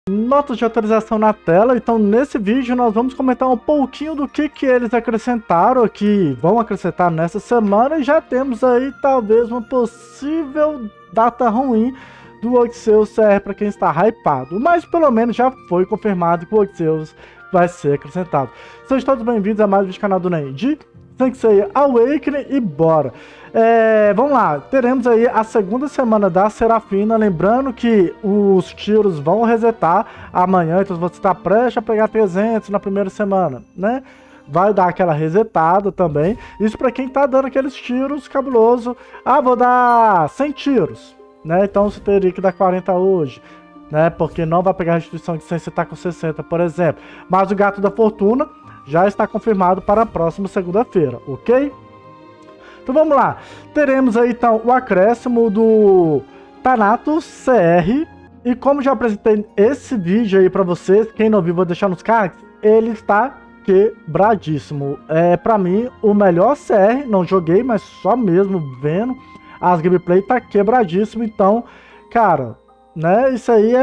Notas de atualização na tela. Então nesse vídeo nós vamos comentar um pouquinho do que eles acrescentaram aqui, vão acrescentar nessa semana, e já temos aí talvez uma possível data ruim do Odysseus CR para quem está hypado, mas pelo menos já foi confirmado que o Odysseus vai ser acrescentado. Sejam todos bem-vindos a mais um vídeo do canal do Nendi, Sensei Awakening, e bora! Vamos lá, teremos aí a segunda semana da Serafina, lembrando que os tiros vão resetar amanhã, então você está prestes a pegar 300 na primeira semana, né? Vai dar aquela resetada também, isso para quem tá dando aqueles tiros cabuloso. Ah, vou dar 100 tiros, né? Então você teria que dar 40 hoje, né? Porque não vai pegar a restituição de 100 se tá com 60, por exemplo. Mas o Gato da Fortuna já está confirmado para a próxima segunda-feira, ok? Então vamos lá, teremos aí então o acréscimo do Thanatos CR, e como já apresentei esse vídeo aí para vocês, quem não viu vou deixar nos cards, ele está quebradíssimo. Para mim o melhor CR, não joguei, mas só mesmo vendo as gameplay tá quebradíssimo. Então, cara, né, isso aí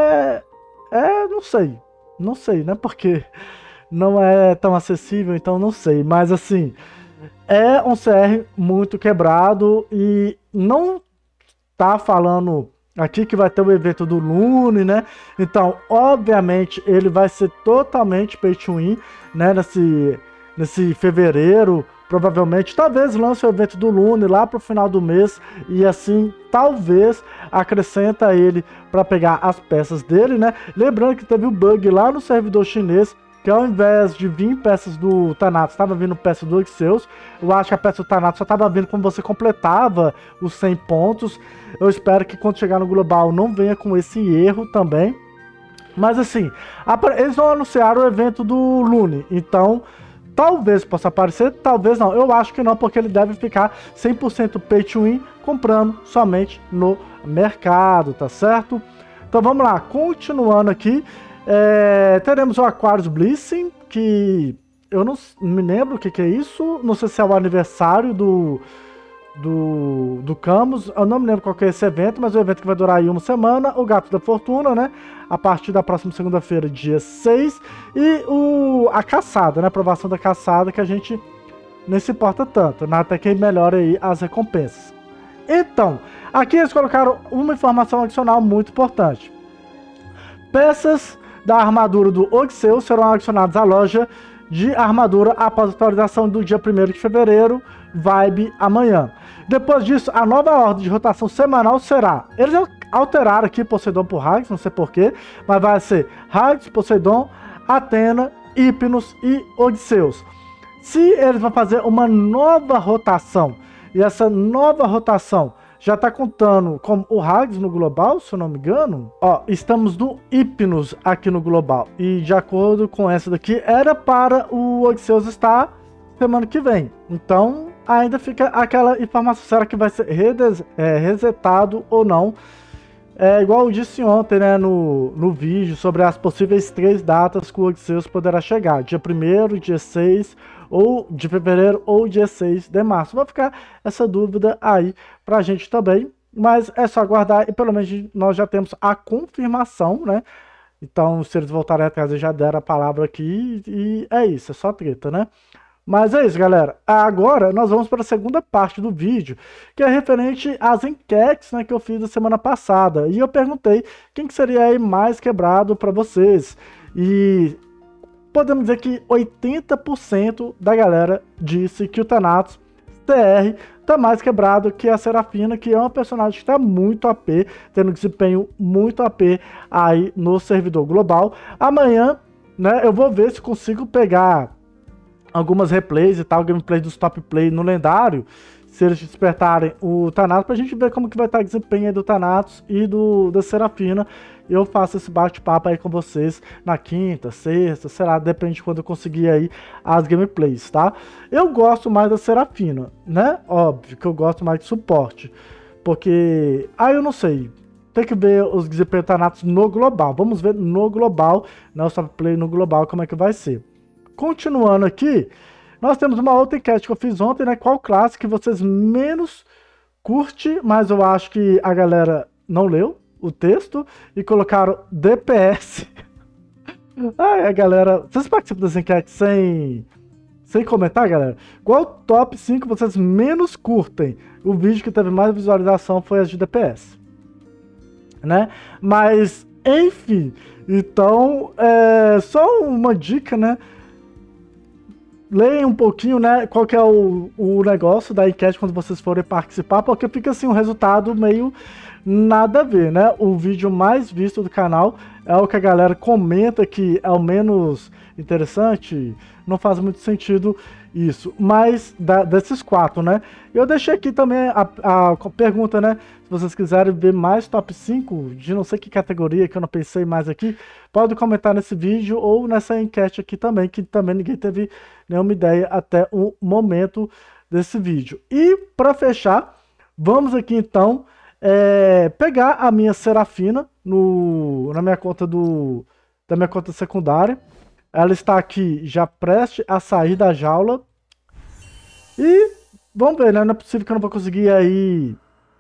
não sei, né, porque não é tão acessível, então não sei, mas assim, é um CR muito quebrado, e não tá falando aqui que vai ter o evento do Lune, né? Então, obviamente, ele vai ser totalmente pay to win, né? Nesse fevereiro, provavelmente, talvez lance o evento do Lune lá pro final do mês, e assim, talvez acrescenta ele para pegar as peças dele, né? Lembrando que teve o bug lá no servidor chinês, que ao invés de vir peças do Thanatos, estava vindo peças do Odysseus. Eu acho que a peça do Thanatos só estava vindo quando você completava os 100 pontos. Eu espero que quando chegar no global não venha com esse erro também. Mas assim, eles não anunciaram o evento do Lune, então talvez possa aparecer, talvez não. Eu acho que não, porque ele deve ficar 100% pay to win, comprando somente no mercado, tá certo? Então vamos lá, continuando aqui. Teremos o Aquarius Blissing, que eu não me lembro o que é isso, não sei se é o aniversário do Camus, eu não me lembro qual que é esse evento, mas é um evento que vai durar aí uma semana. O Gato da Fortuna, né, a partir da próxima segunda-feira, dia 6, e a caçada, né, a aprovação da caçada, que a gente nem se importa tanto, né, até que melhora aí as recompensas. Então, aqui eles colocaram uma informação adicional muito importante. Peças da armadura do Odysseus serão adicionadas à loja de armadura após a atualização do dia 1º de fevereiro, vibe amanhã. Depois disso, a nova ordem de rotação semanal será... Eles alteraram aqui Poseidon por Hades, não sei porquê, mas vai ser Hades, Poseidon, Athena, Hypnos e Odysseus. Se eles vão fazer uma nova rotação, e essa nova rotação já tá contando com o Hades no global, se eu não me engano. Ó, estamos no Hypnos aqui no global. E de acordo com essa daqui, era para o Odysseus estar semana que vem. Então, ainda fica aquela informação, será que vai ser resetado ou não? Igual eu disse ontem, né, no vídeo, sobre as possíveis 3 datas que o Odysseus poderá chegar. Dia 1º, dia 6 ou de fevereiro, ou dia 6 de março. Vai ficar essa dúvida aí pra gente também, mas é só aguardar, e pelo menos nós já temos a confirmação, né? Então, se eles voltarem atrás, eles já deram a palavra aqui, e é isso, é só treta, né? Mas é isso, galera. Agora nós vamos para a segunda parte do vídeo, que é referente às enquetes, né, que eu fiz na semana passada. E eu perguntei quem que seria aí mais quebrado para vocês. E podemos dizer que 80% da galera disse que o Thanatos CR tá mais quebrado que a Serafina, que é uma personagem que está muito AP, tendo desempenho muito AP aí no servidor global. Amanhã, né, eu vou ver se consigo pegar algumas replays e tal, gameplay dos top play no lendário, se eles despertarem o Thanatos, pra gente ver como que vai estar o desempenho aí do Thanatos e da Serafina. Eu faço esse bate-papo aí com vocês na quinta, sexta, sei lá, depende de quando eu conseguir aí as gameplays, tá? Eu gosto mais da Serafina, né? Óbvio que eu gosto mais de suporte, porque... eu não sei, tem que ver os desempenhos do Thanatos no global. Vamos ver no global, né, o top play no global, como é que vai ser. Continuando aqui, nós temos uma outra enquete que eu fiz ontem, né? Qual classe que vocês menos curte, mas eu acho que a galera não leu, o texto e colocaram DPS. Ai, galera, vocês participam das enquetes sem comentar, galera? Qual top 5 vocês menos curtem? O vídeo que teve mais visualização foi as de DPS, né? Mas, enfim, então, só uma dica, né? Leia um pouquinho, né, qual que é o negócio da enquete quando vocês forem participar, porque fica assim um resultado meio nada a ver, né? O vídeo mais visto do canal é o que a galera comenta que é o menos interessante. Não faz muito sentido isso, mas desses 4, né? Eu deixei aqui também a pergunta, né? Se vocês quiserem ver mais top 5 de não sei que categoria, que eu não pensei mais aqui, pode comentar nesse vídeo ou nessa enquete aqui também, que também ninguém teve nenhuma ideia até o momento desse vídeo. E para fechar, vamos aqui então pegar a minha Serafina na minha conta da minha conta secundária. Ela está aqui já prestes a sair da jaula. E vamos ver, né? Não é possível que eu não vou conseguir aí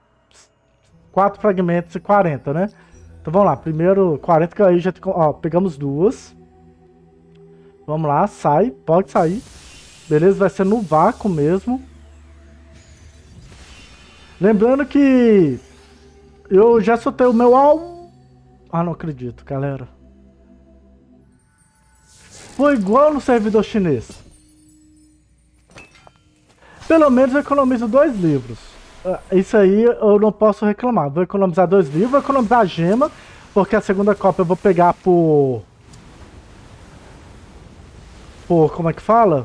4 fragmentos e 40, né? Então vamos lá. Primeiro 40 que aí já ó, pegamos 2. Vamos lá, sai. Pode sair. Beleza, vai ser no vácuo mesmo. Lembrando que eu já soltei o meu Ah, não acredito, galera. Foi igual no servidor chinês. Pelo menos eu economizo 2 livros. Isso aí eu não posso reclamar. Vou economizar 2 livros, vou economizar a gema, porque a segunda cópia eu vou pegar por como é que fala?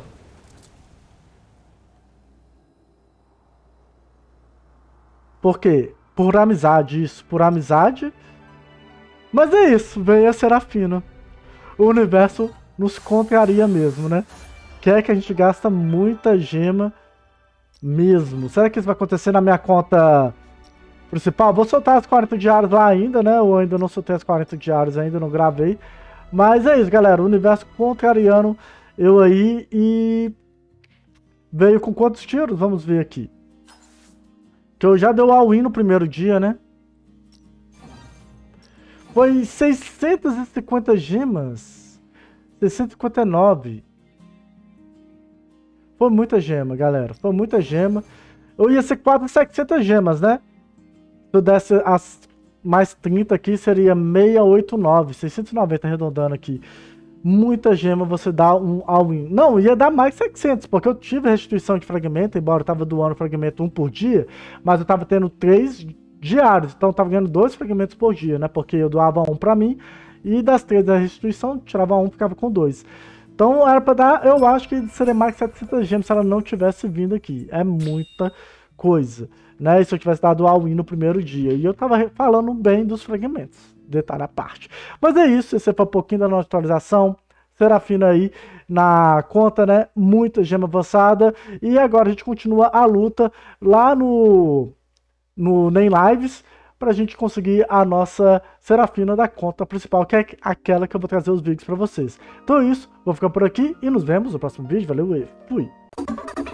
Por quê? Por amizade, isso. Por amizade. Mas é isso, veio a Serafina. O universo nos contraria mesmo, né? Quer que a gente gasta muita gema mesmo. Será que isso vai acontecer na minha conta principal? Vou soltar as 40 diárias lá ainda, né? Eu ainda não soltei as 40 diárias, ainda não gravei. Mas é isso, galera. O universo contrariando eu aí e veio com quantos tiros? Vamos ver aqui. Que eu já dei o all-in no primeiro dia, né? Foi 650 gemas. 659. Foi muita gema, galera. Foi muita gema. Eu ia ser quase 700 gemas, né? Se eu desse as mais 30 aqui, seria 689. 690 arredondando aqui. Muita gema você dá um all-in. Não, ia dar mais 700, porque eu tive restituição de fragmento, embora eu tava doando fragmento 1 por dia, mas eu tava tendo 3 diários, então eu tava ganhando 2 fragmentos por dia, né? Porque eu doava 1 pra mim, e das 3 da restituição, tirava 1, ficava com 2. Então era pra dar, eu acho que seria mais que 700 gemas se ela não tivesse vindo aqui. É muita coisa, né? E se eu tivesse dado all-in no primeiro dia. E eu tava falando bem dos fragmentos, detalhe à parte. Mas é isso, esse foi um pouquinho da nossa atualização. Serafina aí na conta, né? Muita gema avançada. E agora a gente continua a luta lá no NEM Lives, pra gente conseguir a nossa Serafina da conta principal, que é aquela que eu vou trazer os vídeos pra vocês. Então é isso, vou ficar por aqui e nos vemos no próximo vídeo. Valeu e fui!